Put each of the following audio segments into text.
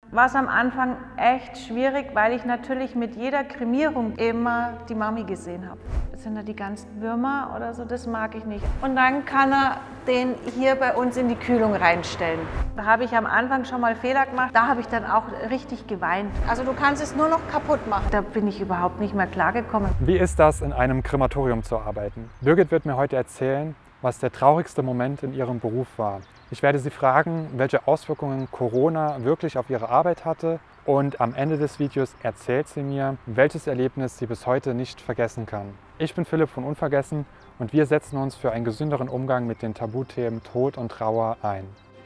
War es am Anfang echt schwierig, weil ich natürlich mit jeder Kremierung immer die Mami gesehen habe. Das sind ja die ganzen Würmer oder so, das mag ich nicht. Und dann kann er den hier bei uns in die Kühlung reinstellen. Da habe ich am Anfang schon mal Fehler gemacht, da habe ich dann auch richtig geweint. Also du kannst es nur noch kaputt machen. Da bin ich überhaupt nicht mehr klargekommen. Wie ist das, in einem Krematorium zu arbeiten? Birgit wird mir heute erzählen, was der traurigste Moment in ihrem Beruf war. Ich werde sie fragen, welche Auswirkungen Corona wirklich auf ihre Arbeit hatte, und am Ende des Videos erzählt sie mir, welches Erlebnis sie bis heute nicht vergessen kann. Ich bin Philipp von Unvergessen und wir setzen uns für einen gesünderen Umgang mit den Tabuthemen Tod und Trauer ein.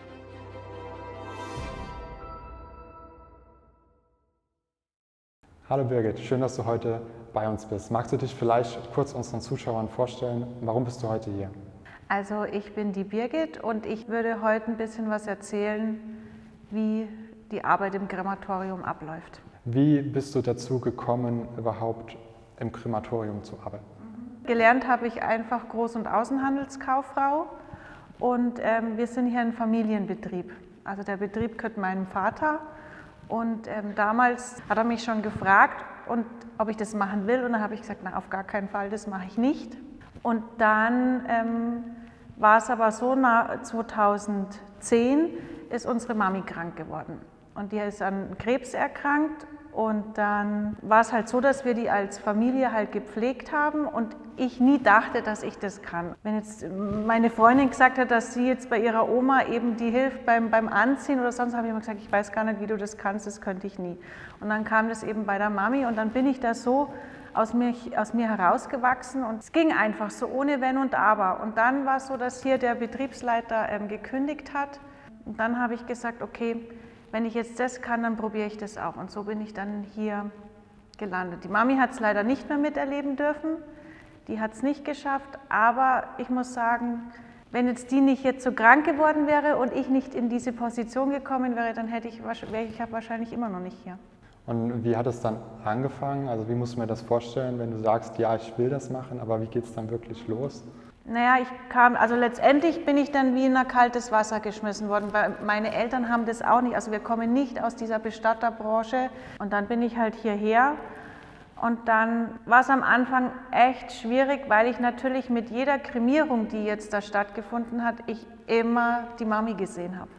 Hallo Birgit, schön, dass du heute bei uns bist. Magst du dich vielleicht kurz unseren Zuschauern vorstellen? Warum bist du heute hier? Also ich bin die Birgit und ich würde heute ein bisschen was erzählen, wie die Arbeit im Krematorium abläuft. Wie bist du dazu gekommen, überhaupt im Krematorium zu arbeiten? Gelernt habe ich einfach Groß- und Außenhandelskauffrau und wir sind hier ein Familienbetrieb. Also der Betrieb gehört meinem Vater und damals hat er mich schon gefragt, ob ich das machen will, und dann habe ich gesagt, na, auf gar keinen Fall, das mache ich nicht. Und dann war es aber so, 2010 ist unsere Mami krank geworden und die ist an Krebs erkrankt, und dann war es halt so, dass wir die als Familie halt gepflegt haben und ich nie dachte, dass ich das kann. Wenn jetzt meine Freundin gesagt hat, dass sie jetzt bei ihrer Oma eben die hilft beim Anziehen oder sonst, habe ich immer gesagt, ich weiß gar nicht, wie du das kannst, das könnte ich nie. Und dann kam das eben bei der Mami und dann bin ich da so aus mir herausgewachsen und es ging einfach so ohne Wenn und Aber. Und dann war es so, dass hier der Betriebsleiter gekündigt hat, und dann habe ich gesagt, okay, wenn ich jetzt das kann, dann probiere ich das auch. Und so bin ich dann hier gelandet. Die Mami hat es leider nicht mehr miterleben dürfen, die hat es nicht geschafft, aber ich muss sagen, wenn jetzt die nicht jetzt so krank geworden wäre und ich nicht in diese Position gekommen wäre, dann wäre ich wahrscheinlich immer noch nicht hier. Und wie hat es dann angefangen? Also wie musst du mir das vorstellen, wenn du sagst, ja, ich will das machen, aber wie geht es dann wirklich los? Naja, also letztendlich bin ich dann wie in ein kaltes Wasser geschmissen worden, weil meine Eltern haben das auch nicht, also wir kommen nicht aus dieser Bestatterbranche, und dann bin ich halt hierher. Und dann war es am Anfang echt schwierig, weil ich natürlich mit jeder Kremierung, die jetzt da stattgefunden hat, ich immer die Mami gesehen habe.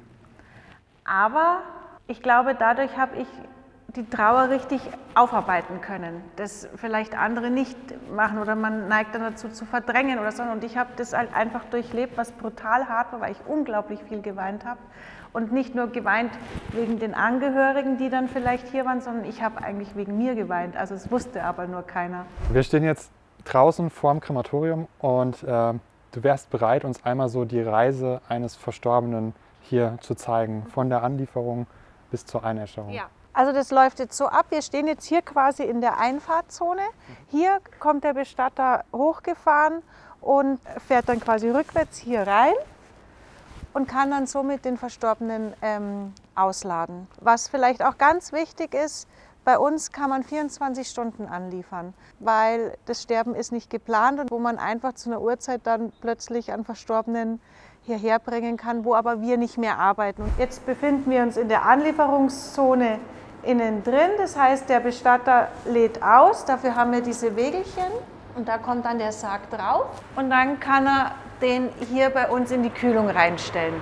Aber ich glaube, dadurch habe ich die Trauer richtig aufarbeiten können, das vielleicht andere nicht machen oder man neigt dann dazu zu verdrängen oder so. Und ich habe das halt einfach durchlebt, was brutal hart war, weil ich unglaublich viel geweint habe. Und nicht nur geweint wegen den Angehörigen, die dann vielleicht hier waren, sondern ich habe eigentlich wegen mir geweint. Also es wusste aber nur keiner. Wir stehen jetzt draußen vor dem Krematorium und du wärst bereit, uns einmal so die Reise eines Verstorbenen hier zu zeigen, von der Anlieferung bis zur Einäscherung. Ja. Also das läuft jetzt so ab, wir stehen jetzt hier quasi in der Einfahrtzone. Hier kommt der Bestatter hochgefahren und fährt dann quasi rückwärts hier rein und kann dann somit den Verstorbenen ausladen. Was vielleicht auch ganz wichtig ist, bei uns kann man 24 Stunden anliefern, weil das Sterben ist nicht geplant und wo man einfach zu einer Uhrzeit dann plötzlich einen Verstorbenen hierher bringen kann, wo aber wir nicht mehr arbeiten. Und jetzt befinden wir uns in der Anlieferungszone innen drin, das heißt, der Bestatter lädt aus, dafür haben wir diese Wägelchen und da kommt dann der Sarg drauf und dann kann er den hier bei uns in die Kühlung reinstellen.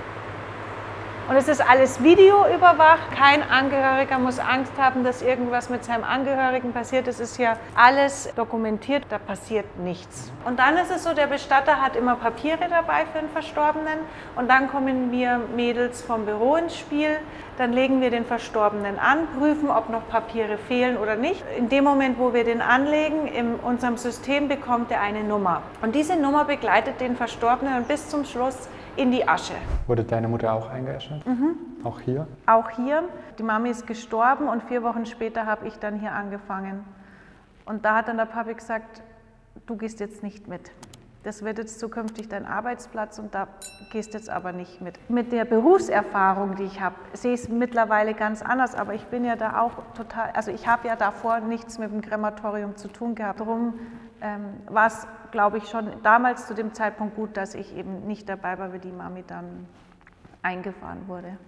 Und es ist alles videoüberwacht, kein Angehöriger muss Angst haben, dass irgendwas mit seinem Angehörigen passiert. Es ist ja alles dokumentiert, da passiert nichts. Und dann ist es so, der Bestatter hat immer Papiere dabei für den Verstorbenen und dann kommen wir Mädels vom Büro ins Spiel. Dann legen wir den Verstorbenen an, prüfen, ob noch Papiere fehlen oder nicht. In dem Moment, wo wir den anlegen, in unserem System bekommt er eine Nummer. Und diese Nummer begleitet den Verstorbenen bis zum Schluss in die Asche. Wurde deine Mutter auch eingeäschert? Mhm. Auch hier? Auch hier. Die Mami ist gestorben und 4 Wochen später habe ich dann hier angefangen. Und da hat dann der Papi gesagt, du gehst jetzt nicht mit. Das wird jetzt zukünftig dein Arbeitsplatz und da gehst jetzt aber nicht mit. Mit der berufserfahrung, die ich habe, sehe ich es mittlerweile ganz anders, aber ich bin ja da auch total, also ich habe ja davor nichts mit dem Krematorium zu tun gehabt. Darum war es, glaube ich, schon damals zu dem Zeitpunkt gut, dass ich eben nicht dabei war, wie die Mami dann eingefahren wurde.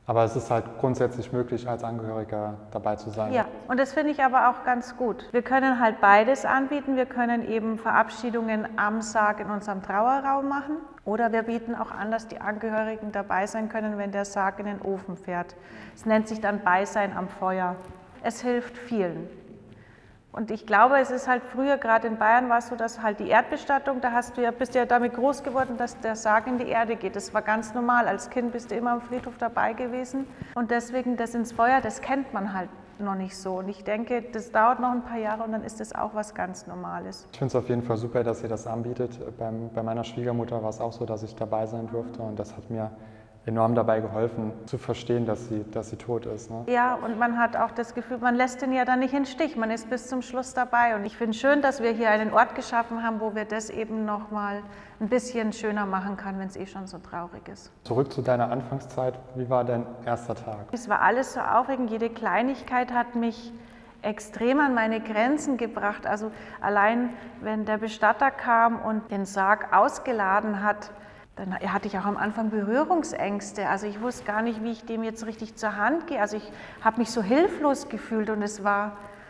Aber es ist halt grundsätzlich möglich, als Angehöriger dabei zu sein. Ja, und das finde ich aber auch ganz gut. Wir können halt beides anbieten. Wir können eben Verabschiedungen am Sarg in unserem Trauerraum machen. Oder wir bieten auch an, dass die Angehörigen dabei sein können, wenn der Sarg in den Ofen fährt. Es nennt sich dann Beisein am Feuer. Es hilft vielen. Und ich glaube, es ist halt früher, gerade in Bayern war es so, dass halt die Erdbestattung, da bist du ja damit groß geworden, dass der Sarg in die Erde geht. Das war ganz normal. Als Kind bist du immer am Friedhof dabei gewesen. Und deswegen das ins Feuer, das kennt man halt noch nicht so. Und ich denke, das dauert noch ein paar Jahre und dann ist das auch was ganz Normales. Ich finde es auf jeden Fall super, dass ihr das anbietet. Bei meiner Schwiegermutter war es auch so, dass ich dabei sein durfte und das hat mir enorm dabei geholfen, zu verstehen, dass sie tot ist. Ne? Ja, und man hat auch das Gefühl, man lässt den ja dann nicht im Stich, man ist bis zum Schluss dabei. Und ich finde es schön, dass wir hier einen Ort geschaffen haben, wo wir das eben nochmal ein bisschen schöner machen können, wenn es eh schon so traurig ist. Zurück zu deiner Anfangszeit, wie war dein erster Tag? Es war alles so aufregend, jede Kleinigkeit hat mich extrem an meine Grenzen gebracht. Also allein, wenn der Bestatter kam und den Sarg ausgeladen hat, dann hatte ich auch am Anfang Berührungsängste. Also ich wusste gar nicht, wie ich dem jetzt richtig zur Hand gehe. Also ich habe mich so hilflos gefühlt und es war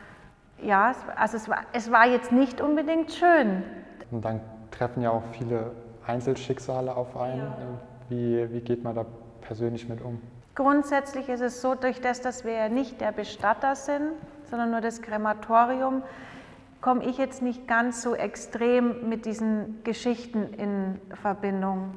jetzt nicht unbedingt schön. Und dann treffen ja auch viele Einzelschicksale auf einen. Ja. Wie geht man da persönlich mit um? Grundsätzlich ist es so, durch das, dass wir ja nicht der Bestatter sind, sondern nur das Krematorium, komme ich jetzt nicht ganz so extrem mit diesen Geschichten in Verbindung.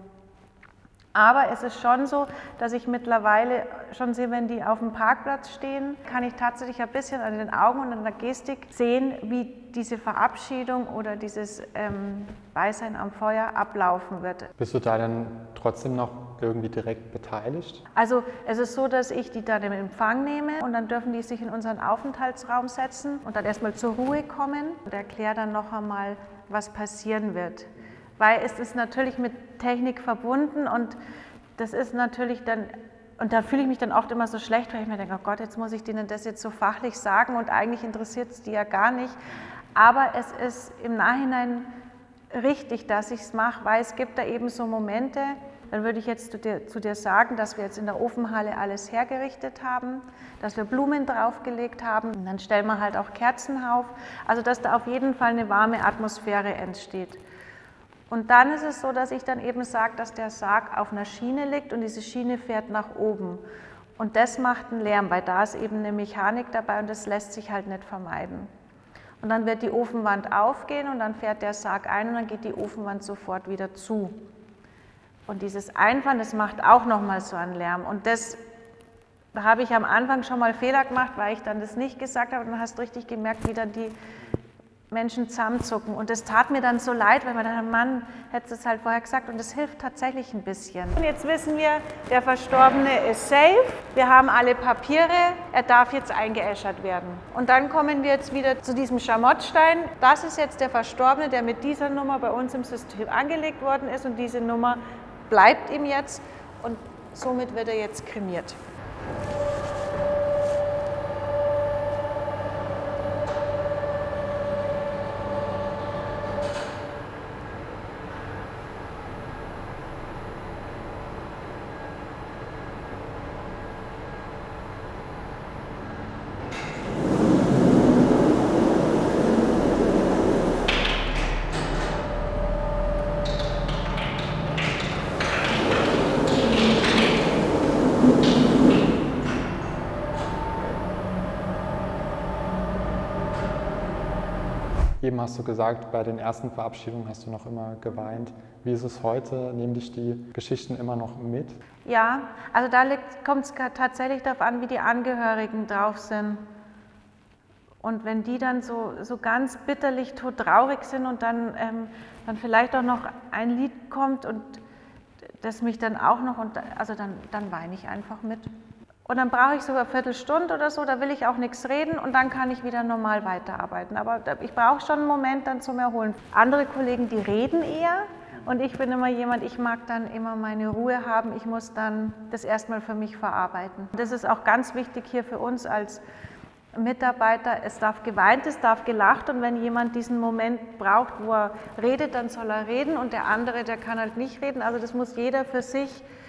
Aber es ist schon so, dass ich mittlerweile schon sehe, wenn die auf dem Parkplatz stehen, kann ich tatsächlich ein bisschen an den Augen und an der Gestik sehen, wie diese Verabschiedung oder dieses Beisein am Feuer ablaufen wird. Bist du da denn trotzdem noch irgendwie direkt beteiligt? Also es ist so, dass ich die dann im Empfang nehme und dann dürfen die sich in unseren Aufenthaltsraum setzen und dann erstmal zur Ruhe kommen und erkläre dann noch einmal, was passieren wird. Weil es ist natürlich mit Technik verbunden und das ist natürlich dann, und da fühle ich mich dann oft immer so schlecht, weil ich mir denke, oh Gott, jetzt muss ich denen das jetzt so fachlich sagen und eigentlich interessiert es die ja gar nicht. Aber es ist im Nachhinein richtig, dass ich es mache, weil es gibt da eben so Momente, dann würde ich jetzt zu dir sagen, dass wir jetzt in der Ofenhalle alles hergerichtet haben, dass wir Blumen draufgelegt haben und dann stellen wir halt auch Kerzen auf, also dass da auf jeden Fall eine warme Atmosphäre entsteht. Und dann ist es so, dass ich dann eben sage, dass der Sarg auf einer Schiene liegt und diese Schiene fährt nach oben. Und das macht einen Lärm, weil da ist eben eine Mechanik dabei und das lässt sich halt nicht vermeiden. Und dann wird die Ofenwand aufgehen und dann fährt der Sarg ein und dann geht die Ofenwand sofort wieder zu. Und dieses Einfahren, das macht auch nochmal so einen Lärm. Und da habe ich am Anfang schon mal Fehler gemacht, weil ich dann das nicht gesagt habe. Und dann hast du richtig gemerkt, wie dann die Menschen zusammenzucken. Und das tat mir dann so leid, weil man dachte, Mann, hätte es halt vorher gesagt. Und das hilft tatsächlich ein bisschen. Und jetzt wissen wir, der Verstorbene ist safe. Wir haben alle Papiere. Er darf jetzt eingeäschert werden. Und dann kommen wir jetzt wieder zu diesem Schamottstein. Das ist jetzt der Verstorbene, der mit dieser Nummer bei uns im System angelegt worden ist. Und diese Nummer bleibt ihm jetzt. Und somit wird er jetzt kremiert. Eben hast du gesagt, bei den ersten Verabschiedungen hast du noch immer geweint. Wie ist es heute? Nehmen dich die Geschichten immer noch mit? Ja, also da kommt es tatsächlich darauf an, wie die Angehörigen drauf sind. Und wenn die dann so ganz bitterlich todtraurig sind und dann vielleicht auch noch ein Lied kommt und das mich dann auch noch, also dann weine ich einfach mit. Und dann brauche ich sogar eine Viertelstunde oder so, da will ich auch nichts reden und dann kann ich wieder normal weiterarbeiten. Aber ich brauche schon einen Moment dann zum Erholen. Andere Kollegen, die reden eher und ich bin immer jemand, ich mag dann immer meine Ruhe haben, ich muss dann das erstmal für mich verarbeiten. Das ist auch ganz wichtig hier für uns als Mitarbeiter, es darf geweint, es darf gelacht und wenn jemand diesen Moment braucht, wo er redet, dann soll er reden und der andere, der kann halt nicht reden. Also das muss jeder für sich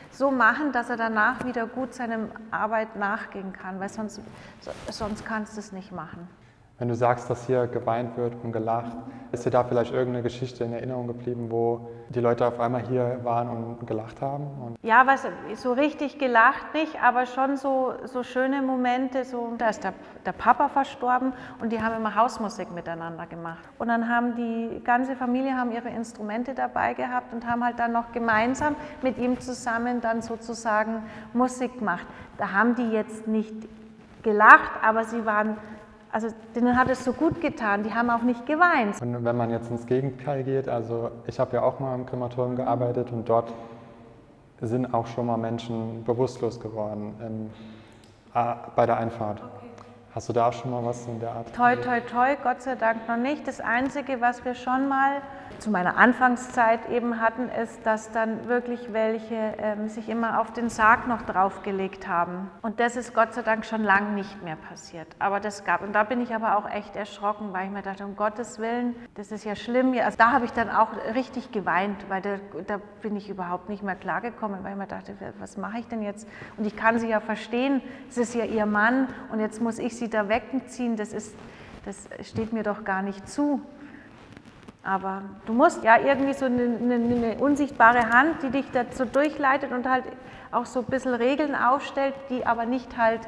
so machen, dass er danach wieder gut seiner Arbeit nachgehen kann, weil sonst kannst du es nicht machen. Wenn du sagst, dass hier geweint wird und gelacht, ist dir da vielleicht irgendeine Geschichte in Erinnerung geblieben, wo die Leute auf einmal hier waren und gelacht haben? Ja, so richtig gelacht nicht, aber schon so schöne Momente. Da ist der Papa verstorben und die haben immer Hausmusik miteinander gemacht. Und dann haben die ganze Familie ihre Instrumente dabei gehabt und haben halt dann noch gemeinsam mit ihm zusammen dann sozusagen Musik gemacht. Da haben die jetzt nicht gelacht, aber also denen hat es so gut getan, die haben auch nicht geweint. Und wenn man jetzt ins Gegenteil geht, also ich habe ja auch mal im Krematorium gearbeitet und dort sind auch schon mal Menschen bewusstlos geworden bei der Einfahrt. Okay. Hast du da schon mal was in der Art? Toi, toi, toi, Gott sei Dank noch nicht. Das Einzige, was wir schon mal zu meiner Anfangszeit eben hatten, ist, dass dann wirklich welche sich immer auf den Sarg noch draufgelegt haben. Und das ist Gott sei Dank schon lange nicht mehr passiert. Aber das gab, und da bin ich aber auch echt erschrocken, weil ich mir dachte, um Gottes Willen, das ist ja schlimm. Also da habe ich dann auch richtig geweint, weil da bin ich überhaupt nicht mehr klargekommen, weil ich mir dachte, was mache ich denn jetzt? Und ich kann sie ja verstehen, es ist ja ihr Mann und jetzt muss ich sie da wegziehen, das steht mir doch gar nicht zu. Aber du musst ja irgendwie so eine unsichtbare Hand, die dich dazu durchleitet und halt auch so ein bisschen Regeln aufstellt, die aber nicht halt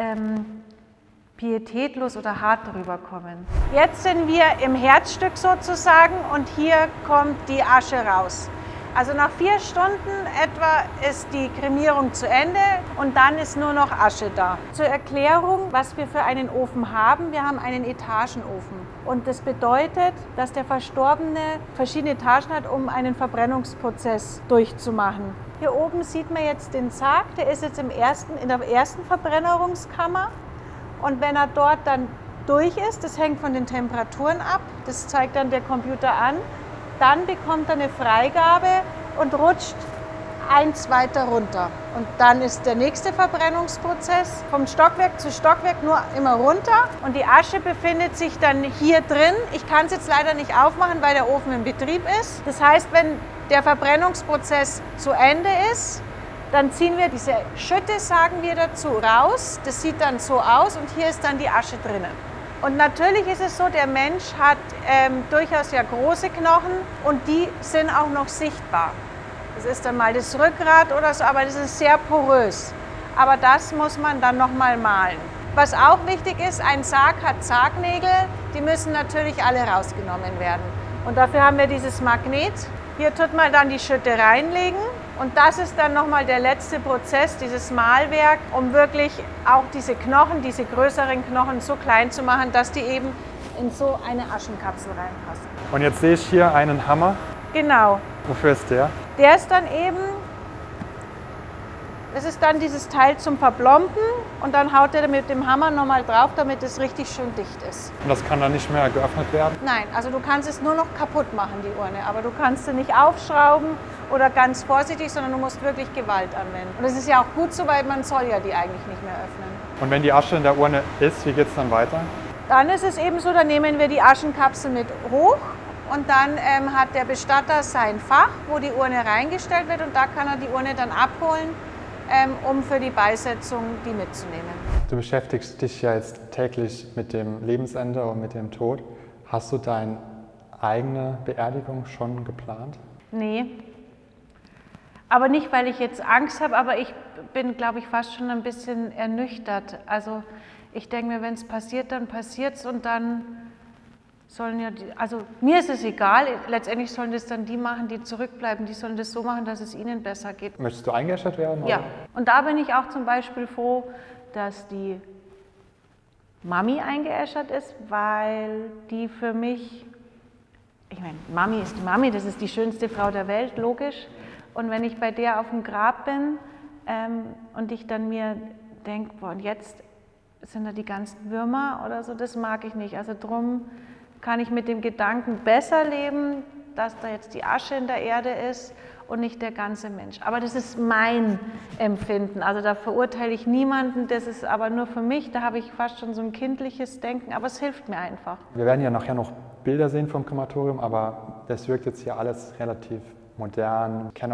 pietätlos oder hart drüber kommen. Jetzt sind wir im Herzstück sozusagen und hier kommt die Asche raus. Also nach 4 Stunden etwa ist die Kremierung zu Ende und dann ist nur noch Asche da. Zur Erklärung, was wir für einen Ofen haben. Wir haben einen Etagenofen und das bedeutet, dass der Verstorbene verschiedene Etagen hat, um einen Verbrennungsprozess durchzumachen. Hier oben sieht man jetzt den Sarg, der ist jetzt in der ersten Verbrennerungskammer und wenn er dort dann durch ist, das hängt von den Temperaturen ab, das zeigt dann der Computer an, dann bekommt er eine Freigabe und rutscht eins weiter runter. Und dann ist der nächste Verbrennungsprozess vom Stockwerk zu Stockwerk nur immer runter. Und die Asche befindet sich dann hier drin. Ich kann es jetzt leider nicht aufmachen, weil der Ofen in Betrieb ist. Das heißt, wenn der Verbrennungsprozess zu Ende ist, dann ziehen wir diese Schütte, sagen wir dazu, raus. Das sieht dann so aus und hier ist dann die Asche drinnen. Und natürlich ist es so, der Mensch hat durchaus ja große Knochen und die sind auch noch sichtbar. Das ist dann mal das Rückgrat oder so, aber das ist sehr porös. Aber das muss man dann nochmal malen. Was auch wichtig ist, ein Sarg hat Sargnägel, die müssen natürlich alle rausgenommen werden. Und dafür haben wir dieses Magnet. Hier tut man dann die Schütte reinlegen. Und das ist dann nochmal der letzte Prozess, dieses Mahlwerk, um wirklich auch diese Knochen, diese größeren Knochen so klein zu machen, dass die eben in so eine Aschenkapsel reinpassen. Und jetzt sehe ich hier einen Hammer. Genau. Wofür ist der? Der ist dann eben, das ist dann dieses Teil zum Verplomben und dann haut er mit dem Hammer nochmal drauf, damit es richtig schön dicht ist. Und das kann dann nicht mehr geöffnet werden? Nein, also du kannst es nur noch kaputt machen, die Urne, aber du kannst sie nicht aufschrauben oder ganz vorsichtig, sondern du musst wirklich Gewalt anwenden. Und das ist ja auch gut so, weil man soll ja die eigentlich nicht mehr öffnen. Und wenn die Asche in der Urne ist, wie geht es dann weiter? Dann ist es eben so, dann nehmen wir die Aschenkapsel mit hoch und dann hat der Bestatter sein Fach, wo die Urne reingestellt wird und da kann er die Urne dann abholen, um für die Beisetzung die mitzunehmen. Du beschäftigst dich ja jetzt täglich mit dem Lebensende und mit dem Tod. Hast du deine eigene Beerdigung schon geplant? Nee. Aber nicht, weil ich jetzt Angst habe, aber ich bin, glaube ich, fast schon ein bisschen ernüchtert. Also ich denke mir, wenn es passiert, dann passiert es und dann sollen ja, also mir ist es egal, letztendlich sollen das dann die machen, die zurückbleiben, die sollen das so machen, dass es ihnen besser geht. Möchtest du eingeäschert werden? Oder? Ja, und da bin ich auch zum Beispiel froh, dass die Mami eingeäschert ist, weil die für mich, ich meine, Mami ist die Mami, das ist die schönste Frau der Welt, logisch. Und wenn ich bei der auf dem Grab bin und ich dann mir denke, boah, und jetzt sind da die ganzen Würmer oder so, das mag ich nicht. Also drum kann ich mit dem Gedanken besser leben, dass da jetzt die Asche in der Erde ist und nicht der ganze Mensch. Aber das ist mein Empfinden. Also da verurteile ich niemanden, das ist aber nur für mich, da habe ich fast schon so ein kindliches Denken, aber es hilft mir einfach. Wir werden ja nachher noch Bilder sehen vom Krematorium, aber das wirkt jetzt hier alles relativ modern. Ich kenne auch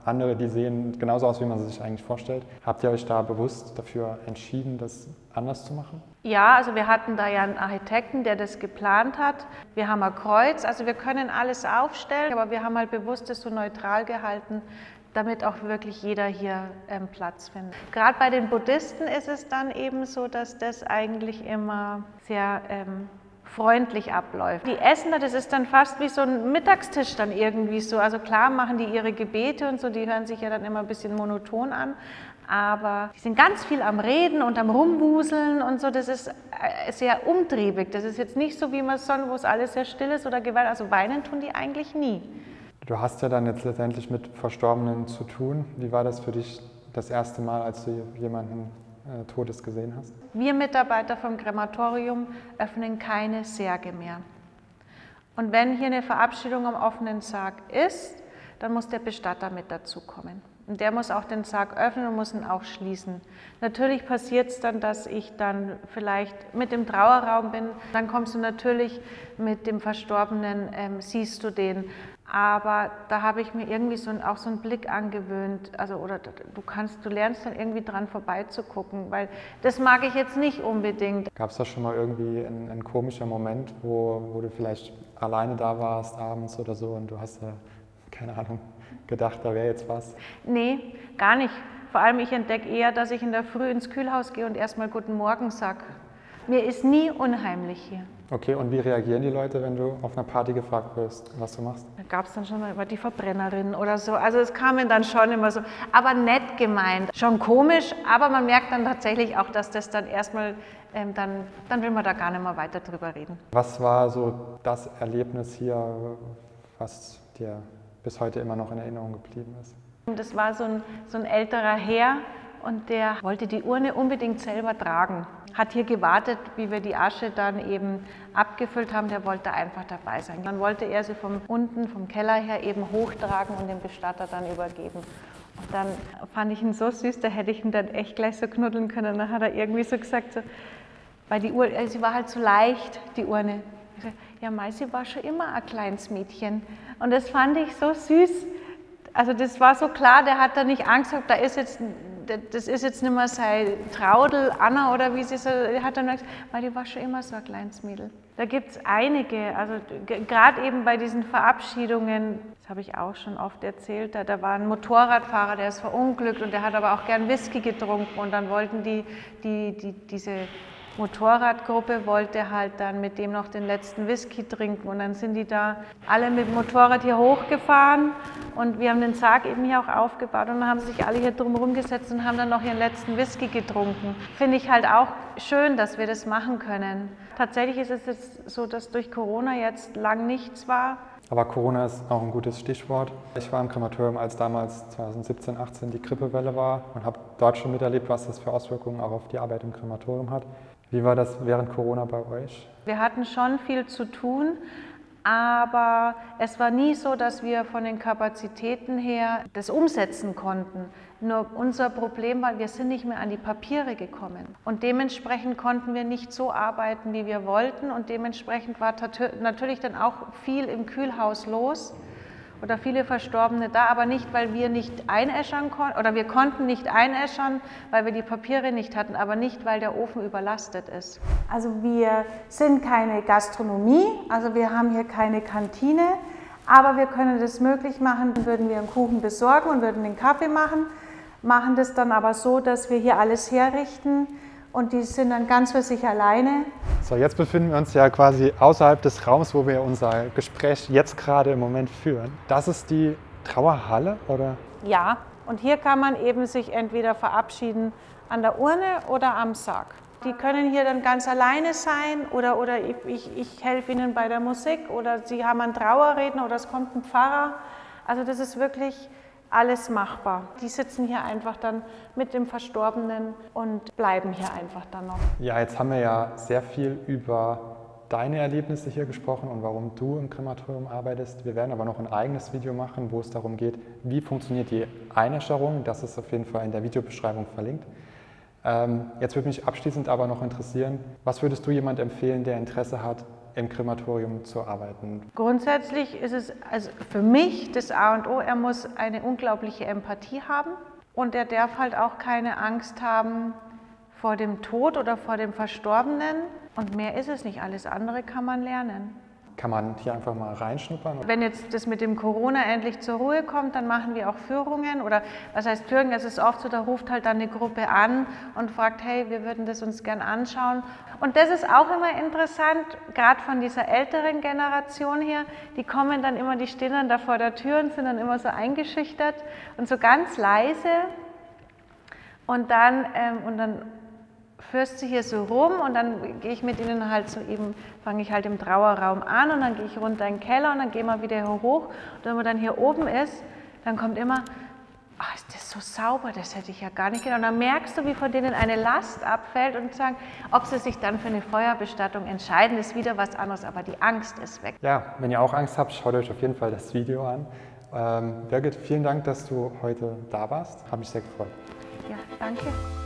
andere, die sehen genauso aus, wie man sie sich eigentlich vorstellt. Habt ihr euch da bewusst dafür entschieden, das anders zu machen? Ja, also wir hatten da ja einen Architekten, der das geplant hat. Wir haben ein Kreuz, also wir können alles aufstellen, aber wir haben halt bewusst das so neutral gehalten, damit auch wirklich jeder hier Platz findet. Gerade bei den Buddhisten ist es dann eben so, dass das eigentlich immer sehr freundlich abläuft. Die essen da, das ist dann fast wie so ein Mittagstisch dann irgendwie so. Also klar machen die ihre Gebete und so, die hören sich ja dann immer ein bisschen monoton an, aber die sind ganz viel am Reden und am Rumwuseln und so. Das ist sehr umtriebig. Das ist jetzt nicht so, wie man es sonst, wo es alles sehr still ist oder Gewalt. Also weinen tun die eigentlich nie. Du hast ja dann jetzt letztendlich mit Verstorbenen zu tun. Wie war das für dich das erste Mal, als du jemanden Todes gesehen hast? Wir Mitarbeiter vom Krematorium öffnen keine Särge mehr. Und wenn hier eine Verabschiedung am offenen Sarg ist, dann muss der Bestatter mit dazukommen. Und der muss auch den Sarg öffnen und muss ihn auch schließen. Natürlich passiert es dann, dass ich dann vielleicht mit dem Trauerraum bin. Dann kommst du natürlich mit dem Verstorbenen, siehst du den. Aber da habe ich mir irgendwie auch so einen Blick angewöhnt. Also, oder du lernst dann irgendwie dran vorbeizugucken, weil das mag ich jetzt nicht unbedingt. Gab es da schon mal irgendwie einen komischen Moment, wo du vielleicht alleine da warst abends oder so und du hast da, keine Ahnung, gedacht, da wäre jetzt was? Nee, gar nicht. Vor allem ich entdecke eher, dass ich in der Früh ins Kühlhaus gehe und erstmal Guten Morgen sage. Mir ist nie unheimlich hier. Okay, und wie reagieren die Leute, wenn du auf einer Party gefragt wirst, was du machst? Da gab es dann schon mal über die Verbrennerin oder so. Also es kamen dann schon immer so, aber nett gemeint. Schon komisch, aber man merkt dann tatsächlich auch, dass das dann erstmal, dann will man da gar nicht mehr weiter drüber reden. Was war so das Erlebnis hier, was dir bis heute immer noch in Erinnerung geblieben ist? Das war so ein älterer Herr und der wollte die Urne unbedingt selber tragen. Hat hier gewartet, wie wir die Asche dann eben abgefüllt haben, der wollte einfach dabei sein. Dann wollte er sie vom Keller her eben hochtragen und dem Bestatter dann übergeben. Und dann fand ich ihn so süß, da hätte ich ihn dann echt gleich so knuddeln können. Dann hat er irgendwie so gesagt, so, weil die Urne, sie war halt so leicht, die Urne. Ich sag, ja, Mai, sie war schon immer ein kleines Mädchen. Und das fand ich so süß. Also das war so klar, der hat da nicht Angst gehabt, das ist jetzt nicht mehr sein Traudel, Anna oder wie sie so, der hat dann gesagt, weil die war schon immer so ein kleines Mädel. Da gibt es einige, also gerade eben bei diesen Verabschiedungen, das habe ich auch schon oft erzählt, da war ein Motorradfahrer, der ist verunglückt und der hat aber auch gern Whisky getrunken und dann wollten diese Motorradgruppe wollte halt dann mit dem noch den letzten Whisky trinken und dann sind die da alle mit dem Motorrad hier hochgefahren und wir haben den Sarg eben hier auch aufgebaut und dann haben sich alle hier drumherum gesetzt und haben dann noch ihren letzten Whisky getrunken. Finde ich halt auch schön, dass wir das machen können. Tatsächlich ist es jetzt so, dass durch Corona jetzt lang nichts war. Aber Corona ist auch ein gutes Stichwort. Ich war im Krematorium, als damals 2017, 18 die Grippewelle war und habe dort schon miterlebt, was das für Auswirkungen auch auf die Arbeit im Krematorium hat. Wie war das während Corona bei euch? Wir hatten schon viel zu tun, aber es war nie so, dass wir von den Kapazitäten her das umsetzen konnten. Nur unser Problem war, wir sind nicht mehr an die Papiere gekommen. Und dementsprechend konnten wir nicht so arbeiten, wie wir wollten. Und dementsprechend war natürlich dann auch viel im Kühlhaus los oder viele Verstorbene da, aber nicht, weil wir nicht einäschern konnten, oder wir konnten nicht einäschern, weil wir die Papiere nicht hatten, aber nicht, weil der Ofen überlastet ist. Also wir sind keine Gastronomie, also wir haben hier keine Kantine, aber wir können das möglich machen, dann würden wir einen Kuchen besorgen und würden den Kaffee machen das dann aber so, dass wir hier alles herrichten und die sind dann ganz für sich alleine. So, jetzt befinden wir uns ja quasi außerhalb des Raums, wo wir unser Gespräch jetzt gerade im Moment führen. Das ist die Trauerhalle, oder? Ja, und hier kann man eben sich entweder verabschieden an der Urne oder am Sarg. Die können hier dann ganz alleine sein oder ich helfe ihnen bei der Musik oder sie haben einen Trauerredner oder es kommt ein Pfarrer. Also das ist wirklich alles machbar. Die sitzen hier einfach dann mit dem Verstorbenen und bleiben hier einfach dann noch. Ja, jetzt haben wir ja sehr viel über deine Erlebnisse hier gesprochen und warum du im Krematorium arbeitest. Wir werden aber noch ein eigenes Video machen, wo es darum geht, wie funktioniert die Einäscherung. Das ist auf jeden Fall in der Videobeschreibung verlinkt. Jetzt würde mich abschließend aber noch interessieren, was würdest du jemandem empfehlen, der Interesse hat, im Krematorium zu arbeiten? Grundsätzlich ist es also für mich das A und O, er muss eine unglaubliche Empathie haben und er darf halt auch keine Angst haben vor dem Tod oder vor dem Verstorbenen. Und mehr ist es nicht, alles andere kann man lernen. Kann man hier einfach mal reinschnuppern? Wenn jetzt das mit dem Corona endlich zur Ruhe kommt, dann machen wir auch Führungen oder was heißt Führungen, es ist oft so, da ruft halt dann eine Gruppe an und fragt, hey, wir würden das uns gern anschauen. Und das ist auch immer interessant, gerade von dieser älteren Generation hier, die kommen dann immer, die stehen dann da vor der Tür und sind dann immer so eingeschüchtert und so ganz leise und dann führst du hier so rum und dann gehe ich mit ihnen halt so eben, fange ich halt im Trauerraum an und dann gehe ich runter in den Keller und dann gehen wir wieder hoch. Und wenn man dann hier oben ist, dann kommt immer, oh, ist das so sauber, das hätte ich ja gar nicht gedacht. Und dann merkst du, wie von denen eine Last abfällt und sagen, ob sie sich dann für eine Feuerbestattung entscheiden, ist wieder was anderes, aber die Angst ist weg. Ja, wenn ihr auch Angst habt, schaut euch auf jeden Fall das Video an. Birgit, vielen Dank, dass du heute da warst. Hat mich sehr gefreut. Ja, danke.